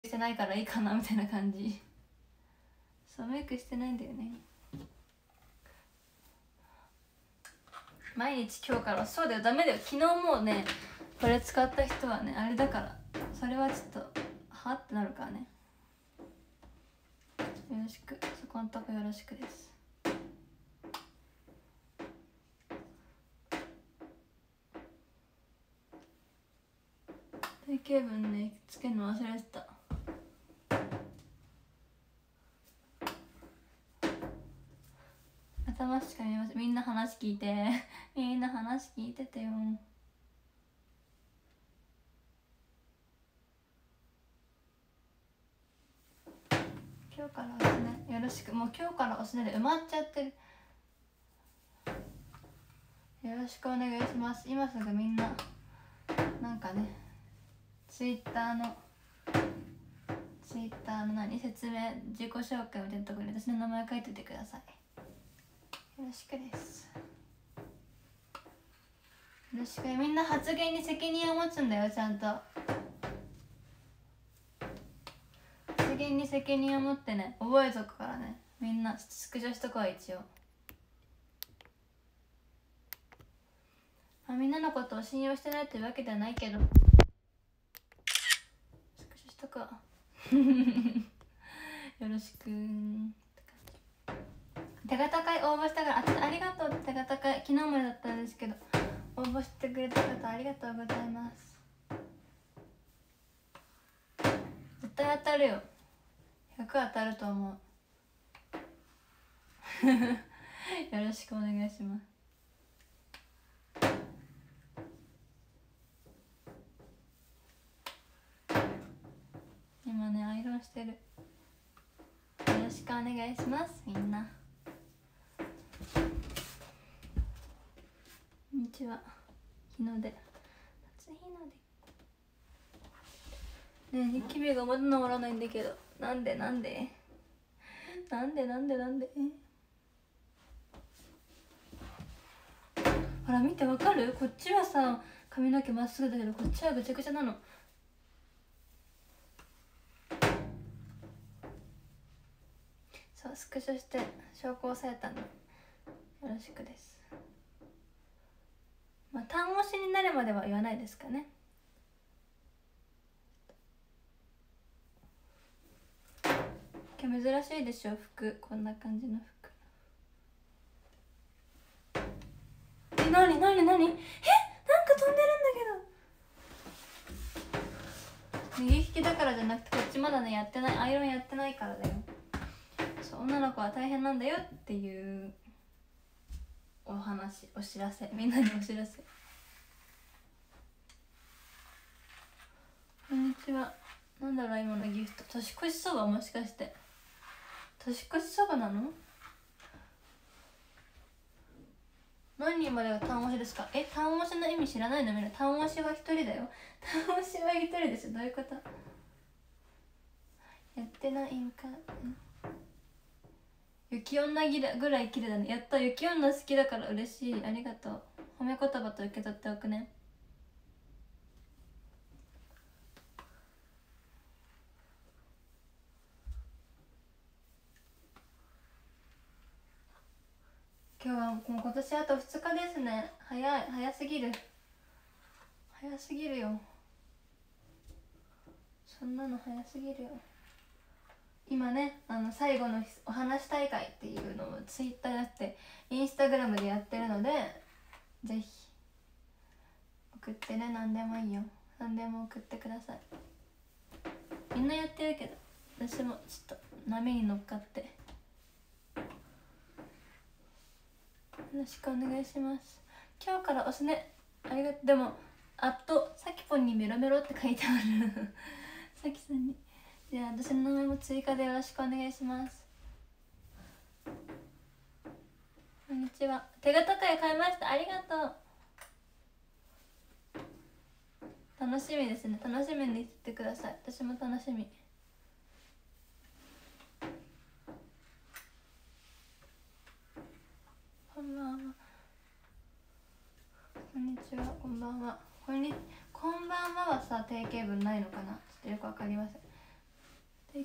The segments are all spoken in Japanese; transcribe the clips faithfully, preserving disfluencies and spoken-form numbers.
してないからいいかなみたいな感じ。そう、メイクしてないんだよね毎日。今日からそうだよ、ダメだよ。昨日もうねこれ使った人はねあれだから、それはちょっとはってなるからね。よろしく、そこのとこよろしくです。定型文ねつけるの忘れてた。頭しか見えません。みんな話聞いてみんな話聞いててよ。今日からおすねよろしく。もう今日からおすねで埋まっちゃってる。よろしくお願いします。今すぐみんななんかねツイッターのツイッターの何説明自己紹介みたいなところに私の名前書いておいてください。よろしくです。よろしく。みんな発言に責任を持つんだよ、ちゃんと発言に責任を持ってね。覚えとくからね。みんなスクショしとこう。一応まあ、みんなのことを信用してないというわけではないけどスクショしとくわよろしく。手形会応募したからあありがとう。手形会昨日までだったんですけど応募してくれた方ありがとうございます。絶対当たるよ。ひゃく当たると思うよろしくお願いします。今ねアイロンしてる。よろしくお願いします。みんなこんにちは。日の出初日の出ねえ、ニキビがまだ治らないんだけど、なんでなんでなんでなんでなんでほら見てわかる？こっちはさ髪の毛まっすぐだけどこっちはぐちゃぐちゃなの。そうスクショして証拠を押さえたの。よろしくです。まあ単語詞になるまでは言わないですかね。今日珍しいでしょ服、こんな感じの服。え、なになになに？え、なんか飛んでるんだけど。右利きだからじゃなくてこっちまだねやってない、アイロンやってないからだよ。そう、女の子は大変なんだよっていうお話、お知らせ、みんなにお知らせ。こんにちは。なんだろう今のギフト、年越しそば？もしかして年越しそばなの？何人までが単押しですか？え、単押しの意味知らないの？みんな単押しは一人だよ。単押しは一人ですよ。どういうこと？やってないんか。雪女ぐらい綺麗だね。やった、雪女好きだから嬉しい。ありがとう。褒め言葉と受け取っておくね。今日はもう今年あとふつかですね。早い、早すぎる早すぎるよ。そんなの早すぎるよ。今ねあの最後のお話大会っていうのをツイッターやってインスタグラムでやってるので、ぜひ送ってね。何でもいいよ。何でも送ってください。みんなやってるけど私もちょっと波に乗っかって。よろしくお願いします。今日からおすねありがとう。でもあっとさきぽんにメロメロって書いてあるさきさんに。じゃあ私の名前も追加でよろしくお願いします。こんにちは。手形会買いました。ありがとう。楽しみですね。楽しみにしてください。私も楽しみ。こんばんは。こんにちは。こんばんは。こんにこんばんははさ定型文ないのかな。ちょっとよくわかりません。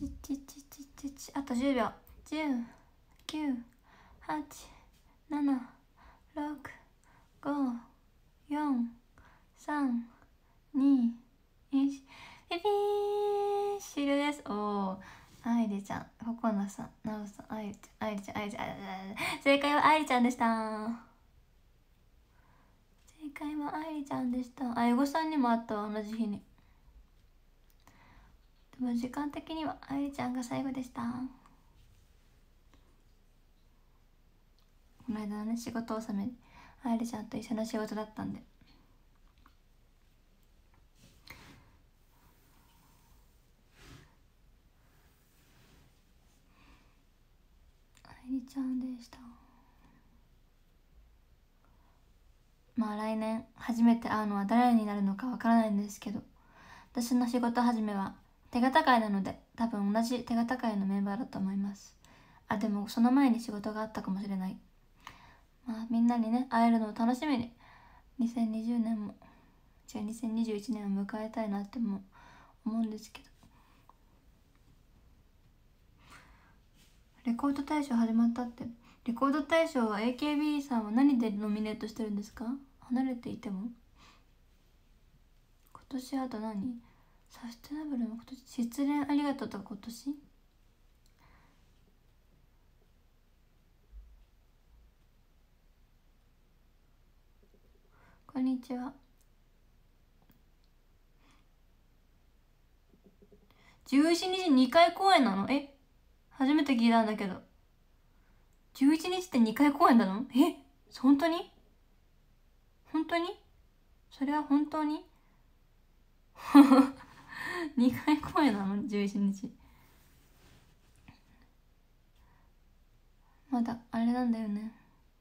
ちちちちちち、あとじゅうびょう。じゅう、きゅう、はち、なな、ろく、ご、よん、さん、に、いち、ピピー終了です。おー、愛理ちゃん、ココナさん、ナオさん、愛理ちゃん、愛理ちゃん、愛理ちゃん、正解は愛理ちゃんでした。正解は愛理ちゃんでした。あ、エゴさんにもあったわ、同じ日に。でも時間的には愛理ちゃんが最後でした。この間のね、仕事納めに愛理ちゃんと一緒の仕事だったんで。愛理ちゃんでした。まあ来年初めて会うのは誰になるのかわからないんですけど、私の仕事始めは手形会なので、多分同じ手形会のメンバーだと思います。あ、でもその前に仕事があったかもしれない。まあみんなにね会えるのを楽しみににせんにじゅうねんもじゃあにせんにじゅういちねんを迎えたいなっても思うんですけど。レコード大賞始まったって。レコード大賞は エーケービー さんは何でノミネートしてるんですか？離れていても。今年あと何？サステナブルの今年、失恋ありがとうとか今年？こんにちは。じゅういちにちにかい公演なの？え、初めて聞いたんだけど。じゅういちにちってにかい公演なの？え、本当に？本当に？それは本当に？にかい公演なの？ じゅういち 日。まだあれなんだよね。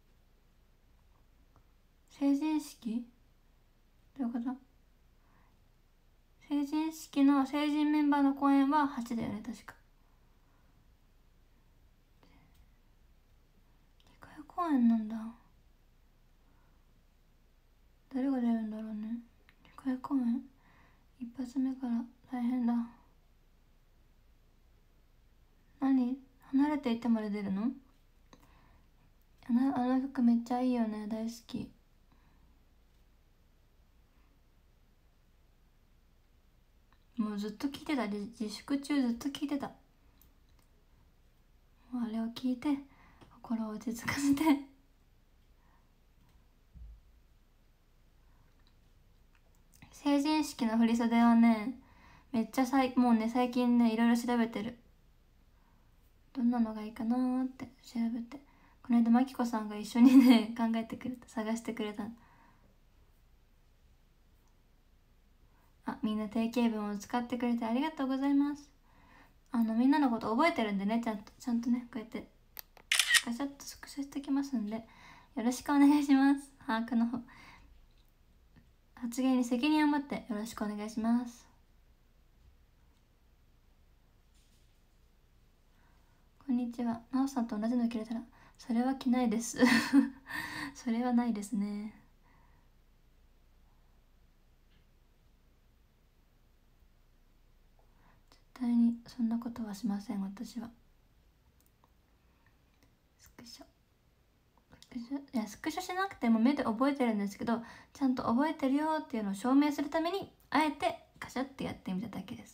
成人式？どういうこと？成人式の成人メンバーの公演ははちだよね、確か。にかい公演なんだ。誰が出るんだろうね。にかい公演一発目から大変だ。何？離れていてまで出るの？あの、あの曲めっちゃいいよね、大好き。もうずっと聴いてた。自粛中ずっと聴いてた。もうあれを聴いて心を落ち着かせて成人式の振り袖はね、めっちゃさいもうね最近ねいろいろ調べてる。どんなのがいいかなーって調べて、この間まきこさんが一緒にね考えてくれた、探してくれた。あ、みんな定型文を使ってくれてありがとうございます。あのみんなのこと覚えてるんでね、ちゃんとちゃんとねこうやってガシャッとスクショしておきますんで、よろしくお願いします。把握の方、発言に責任を持ってよろしくお願いします。こんにちは。なおさんと同じの着れたら、それは着ないですそれはないですね。絶対にそんなことはしません、私は。スクショスクショいやスクショしなくても目で覚えてるんですけど、ちゃんと覚えてるよっていうのを証明するためにあえてカシャってやってみただけです。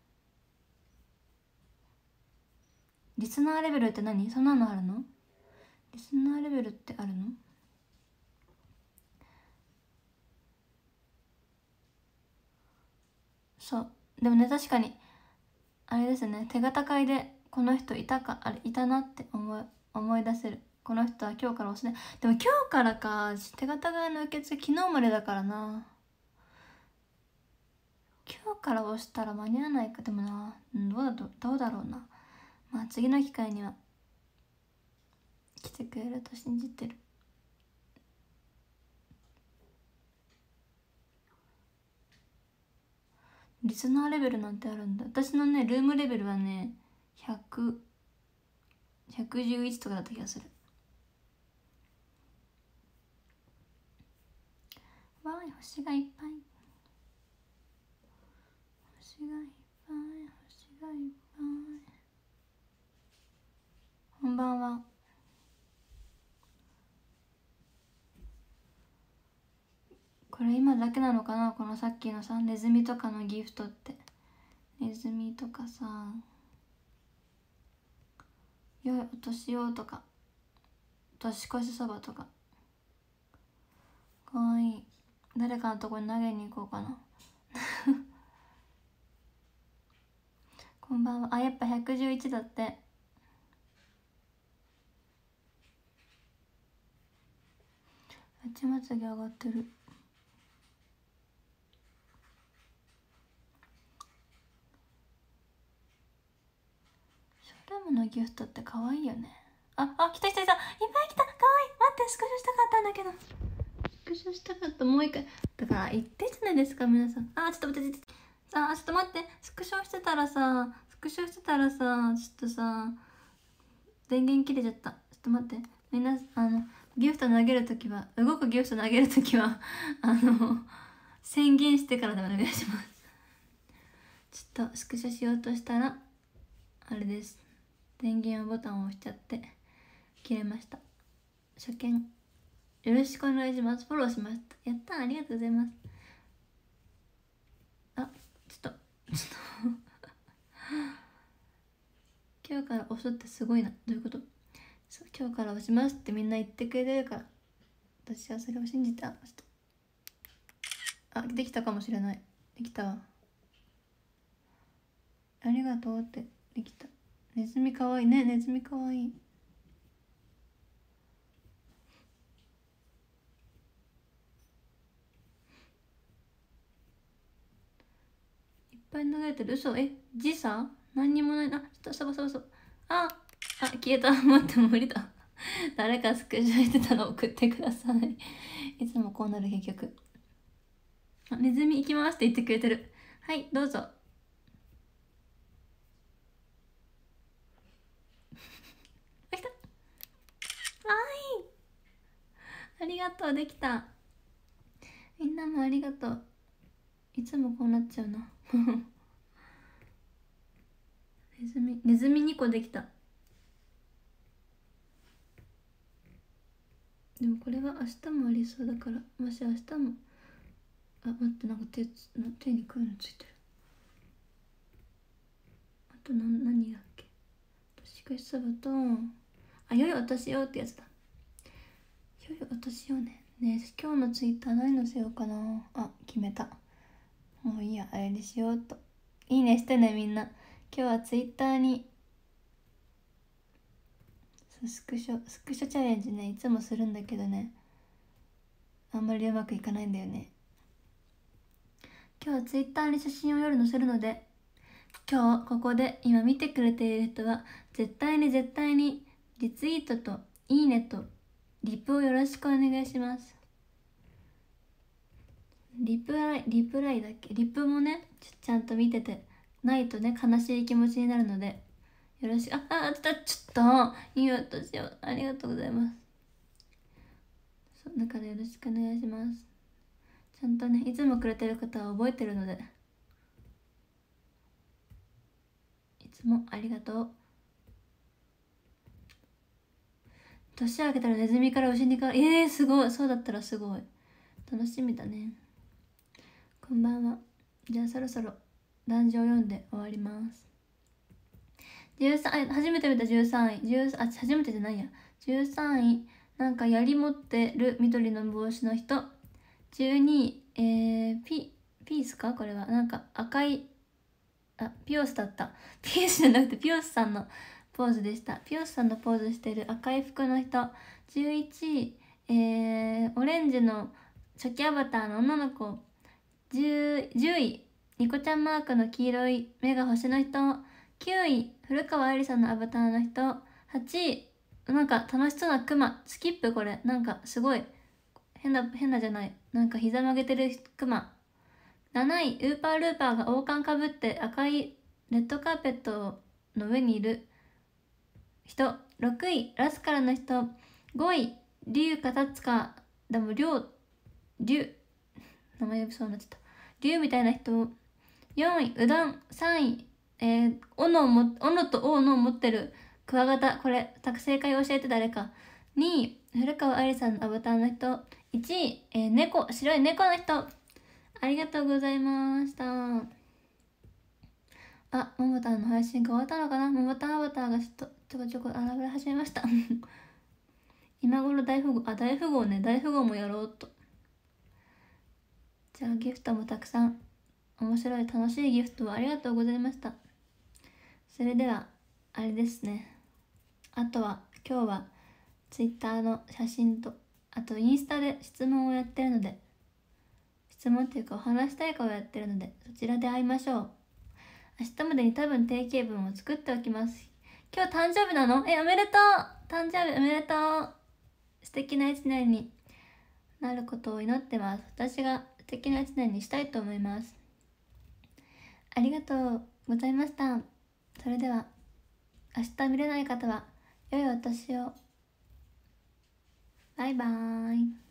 リスナーレベルって何？そんなのあるの？リスナーレベルってあるの？そう。でもね、確かにあれですね、手形会でこの人いたか、あれいたなって思い思い出せる。この人は今日から押すね。でも今日からか、手形会の受付昨日までだからな。今日から押したら間に合わないか。でもな、どうだとどうだろうな。まあ次の機会には来てくれると信じてる。リスナーレベルなんてあるんだ。私のねルームレベルはねひゃく、ひゃくじゅういちとかだった気がする。わーい、星がいっぱい、星がいっぱい、星がいっぱい。 これ今だけなのかな、このさっきのさネズミとかのギフトって。ネズミとかさ、よいお年をとか年越しそばとかかわいい。誰かのとこに投げに行こうかなこんばんは。あ、やっぱひゃくじゅういちだって。ちまつげ上がってる。ショールームのギフトって可愛いよね。あ、あ、来た来た来た、いっぱい来た。可愛い。待って、スクショしたかったんだけど、スクショしたかった。もう一回だから言ってじゃないですか皆さん。あ、ちょっと待って、あ、ちょっと待って、スクショしてたらさスクショしてたらさちょっとさ電源切れちゃった。ちょっと待って、みんなあのギフト投げるときは、動くギフト投げるときはあの宣言してからでお願いします。ちょっとスクショしようとしたらあれです、電源ボタンを押しちゃって切れました。初見よろしくお願いします。フォローしました。やったー、ありがとうございます。あ、ちょっとちょっと今日から押すってすごいな。どういうこと？そう、今日から押しますってみんな言ってくれてるから、私はそれを信じて、あ、ちょっと、あ、できたかもしれない。できたわ。ありがとうって、できた。ネズミかわいいね。ネズミかわいい。いっぱい投げてる。嘘？え、時差？何にもない。あ、ちょっとサバサバサバ。あ、あ、消えた。待って、無理だ。誰かスクショしてたら送ってください。いつもこうなる結局。あ、ネズミ行きますって言ってくれてる。はい、どうぞ。あ、来た。あーいい。ありがとう、できた。みんなもありがとう。いつもこうなっちゃうな。ネズミ、ネズミにこできた。でもこれは明日もありそうだから、もし明日も、あ、待って、なんか手の手にこういうのついてる。あと何何だっけ、年越しそばと、あ、良いお年をってやつだ。良いお年をね。ねえ、今日のツイッター何載せようかな。あ、決めた。もういいや、あれにしようと。いいねしてねみんな。今日はツイッターにスクショスクショチャレンジね、いつもするんだけどね、あんまりうまくいかないんだよね。今日はツイッターに写真を夜載せるので、今日ここで今見てくれている人は絶対に絶対にリツイートといいねとリプをよろしくお願いします。リプライリプライだっけ、リプもね ち, ちゃんと見ててないとね悲しい気持ちになるのでよろしく。ああちょっとちょっといいお年をありがとうございます。そうだからよろしくお願いします。ちゃんとねいつもくれてる方は覚えてるので、いつもありがとう。年明けたらネズミから牛に変わる。えー、すごい。そうだったらすごい楽しみだね。こんばんは。じゃあそろそろ壇上読んで終わります。じゅうさんい、初めて見たじゅうさんい、じゅうあ、初めてじゃないや、じゅうさんい、なんか槍持ってる緑の帽子の人。じゅうにい、えー、ピピースか、これはなんか赤い、あ、ピオスだった。ピースじゃなくてピオスさんのポーズでした。ピオスさんのポーズしてる赤い服の人。じゅういちい、えー、オレンジの初期アバターの女の子。10, じゅうい、ニコちゃんマークの黄色い目が星の人。きゅうい、古川愛理さんのアバターの人。はちい、なんか楽しそうなクマ。スキップ、これなんかすごい変な変なじゃない、なんか膝曲げてるクマ。なない、ウーパールーパーが王冠かぶって赤いレッドカーペットの上にいる人。ろくい、ラスカルの人。ごい、龍か立つか、でも龍龍名前呼びそうになっちゃった。龍みたいな人。よんい、うどん。さんい、えー、斧をも、斧と斧を持ってるクワガタ。これ、正解教えて誰か。にい、古川愛理さんのアバターの人。 いちい、えー、猫、白い猫の人、ありがとうございました。あ、ももたんの配信が終わったのかな。ももたんアバターがちょっとちょこちょこ現れ始めました今頃大富豪、あ、大富豪ね、大富豪もやろうと。じゃあギフトもたくさん、面白い楽しいギフトをありがとうございました。それではあれですね、あとは今日はツイッターの写真と、あとインスタで質問をやってるので、質問っていうかお話したいかをやってるので、そちらで会いましょう。明日までに多分定型文を作っておきます。今日誕生日なの？え、おめでとう。誕生日おめでとう。素敵な一年になることを祈ってます。私が素敵な一年にしたいと思います。ありがとうございました。それでは明日見れない方は良いお年を。バイバーイ。